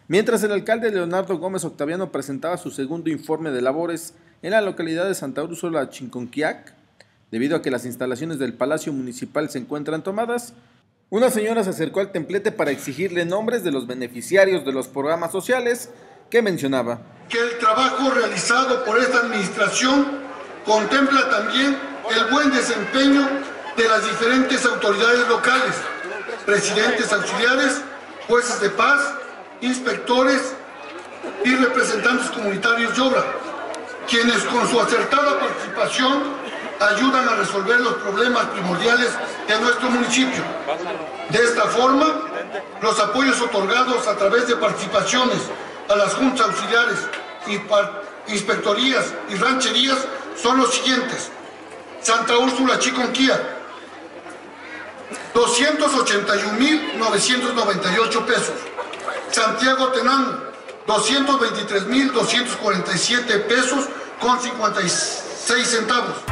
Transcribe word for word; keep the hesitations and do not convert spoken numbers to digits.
Mientras el alcalde Leonardo Gómez Octaviano presentaba su segundo informe de labores en la localidad de Santa Úrsula, Chinconquiac, debido a que las instalaciones del Palacio Municipal se encuentran tomadas, una señora se acercó al templete para exigirle nombres de los beneficiarios de los programas sociales que mencionaba. Que el trabajo realizado por esta administración contempla también el buen desempeño de las diferentes autoridades locales, presidentes auxiliares, jueces de paz, inspectores y representantes comunitarios de obra, quienes con su acertada participación ayudan a resolver los problemas primordiales de nuestro municipio. De esta forma, los apoyos otorgados a través de participaciones a las juntas auxiliares, inspectorías y rancherías son los siguientes: Santa Úrsula, Chinconquiac, doscientos ochenta y un mil novecientos noventa y ocho pesos. Santiago Tenango, doscientos veintitrés mil doscientos cuarenta y siete pesos con cincuenta y seis centavos.